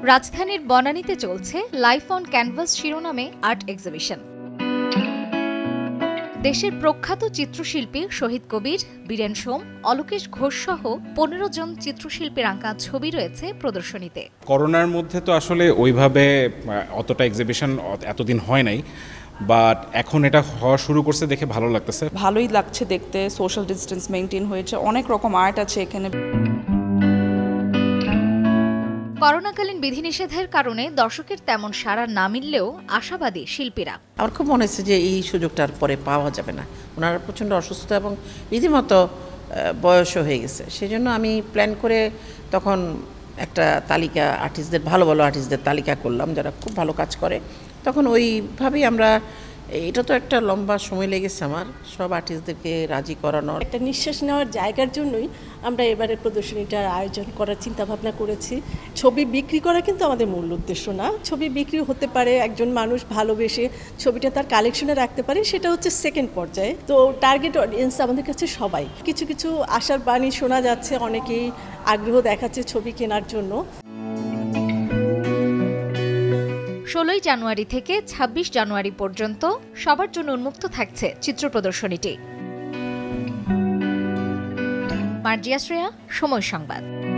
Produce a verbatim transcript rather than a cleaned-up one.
রাজধানীর বনানীতে চলছে লাইফ অন ক্যানভাস শিরোনামে আর্ট এক্সিবিশন। দেশের প্রখ্যাত চিত্রশিল্পী শহীদ কবির, বীরেন সোম, অলোকেশ ঘোষ সহ পনেরো জন চিত্রশিল্পীর আঁকা ছবি রয়েছে প্রদর্শনীতে। করোনার মধ্যে তো আসলে ওইভাবে অতটা এক্সিবিশন এতদিন হয় নাই, বাট এখন এটা হওয়া শুরু করছে দেখে ভালো লাগতেছে। ভালোই লাগছে দেখতে, সোশ্যাল ডিস্টেন্স মেনটেন হয়েছে, অনেক রকম আর্ট আছে এখানে। করোনাকালীন বিধিনিষেধের কারণে দর্শকের তেমন সাড়া না মিললেও আশাবাদী শিল্পীরা। আমার খুব মনে হচ্ছে যে এই সুযোগটার পরে পাওয়া যাবে না। ওনারা প্রচণ্ড অসুস্থ এবং রীতিমতো বয়সও হয়ে গেছে, সেই জন্য আমি প্ল্যান করে তখন একটা তালিকা আর্টিস্টদের, ভালো ভালো আর্টিস্টদের তালিকা করলাম যারা খুব ভালো কাজ করে। তখন ওইভাবেই আমরা, এটা তো একটা লম্বা সময় লেগেছে আমার সব আর্টিস্টদেরকে রাজি করানোর। একটা নিঃশ্বাস নেওয়ার জায়গার জন্যই আমরা এবারে প্রদর্শনীটার আয়োজন করার চিন্তা ভাবনা করেছি। ছবি বিক্রি করা কিন্তু আমাদের মূল উদ্দেশ্য না। ছবি বিক্রি হতে পারে, একজন মানুষ ভালোবেসে ছবিটা তার কালেকশনে রাখতে পারে, সেটা হচ্ছে সেকেন্ড পর্যায়ে। তো টার্গেট অডিয়েন্স আমাদের কাছে সবাই। কিছু কিছু আশার বাণী শোনা যাচ্ছে, অনেকেই আগ্রহ দেখাচ্ছে ছবি কেনার জন্য। ষোলোই জানুয়ারি থেকে ছাব্বিশ জানুয়ারি পর্যন্ত সবার জন্য উন্মুক্ত থাকছে চিত্র প্রদর্শনীটি। মার্জিয়া শ্রেয়া, সময় সংবাদ।